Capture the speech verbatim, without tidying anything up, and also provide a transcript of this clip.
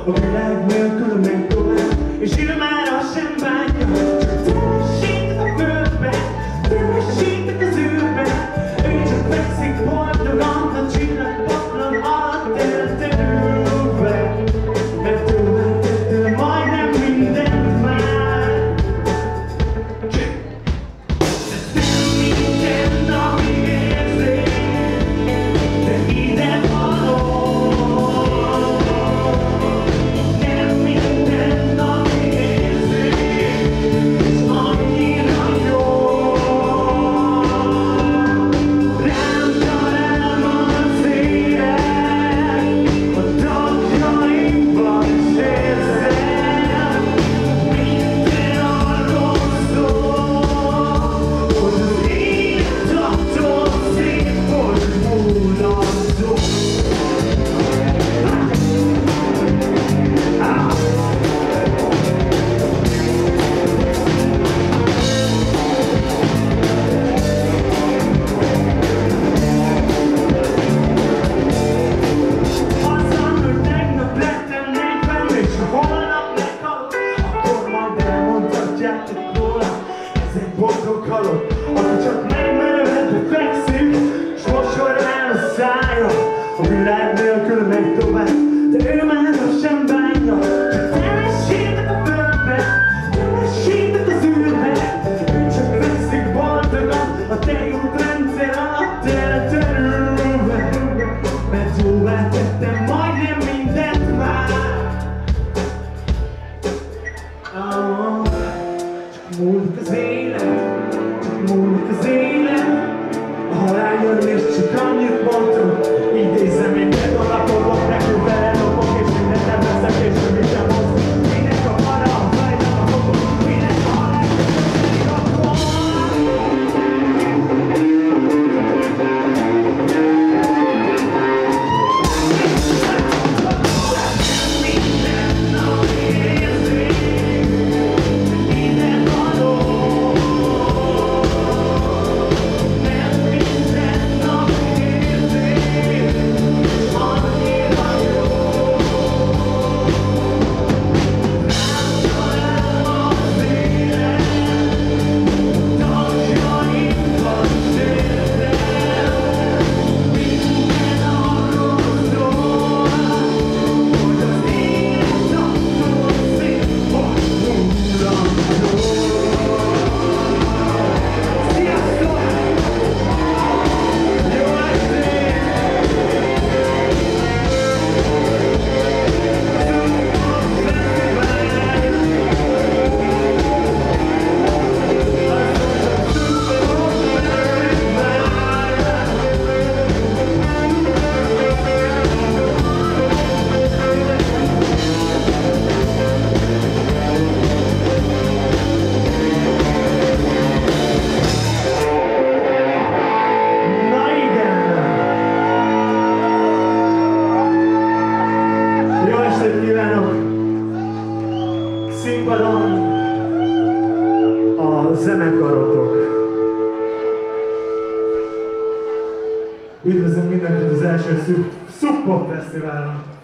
A világ nélkül megy tovább, és ő már azt sem bánja. Csak teljesítek a földbe, teljesítek az űrbe. Ő csak fekszik boldogan a csillagpatlan alatt elterülve. Mert túlvetette majdnem mindent már. De nem minden, ami érzék, de ide való. Nem minden, ami érzék, és annyira jó. Rám talál az élet, a tagjaimban is érzem. Minden arról szól, hogy az élet attól szép, hogy mulandó. Azzal, hogy tegnap lettem negyven, és ha holnap meghalok, akkor majd elmondhatjátok róla. Ez egy boldog halott, aki csak megmerevedve fekszik, s mosoly rá a szája. A világ nélkül megy tovább, de ő már azt sem bánja. Csak teljesítek a földbe, teljesítek az űrbe. Ő csak fekszik boldogan a tejútrendszer alatt elterülve. Mert jóvá tettem majdnem mindent már. Ah, csak múlik az élet, csak múlik az élet. A halál jön és csak annyit mondtam, idézem én meg a lapodok, nekül beledobok és mindent nem veszek és semmi sem hoz. Minek a para, a fejlem a fogok, minek a halál, pedig akkor. Minden, ami érzék, minden való. Nem minden, ami érzék, annyira jó. Rám talál az élet, tagjaimban is érzem. Minden arról szól, hogy az élet attól szép, hogy mulandó. Sziasztok! Jó estét! Na igen! Jó estét kívánok! Színpadon a zenekarotok. Üdvözlünk mindenkit az első Sub Pop Fesztiválon!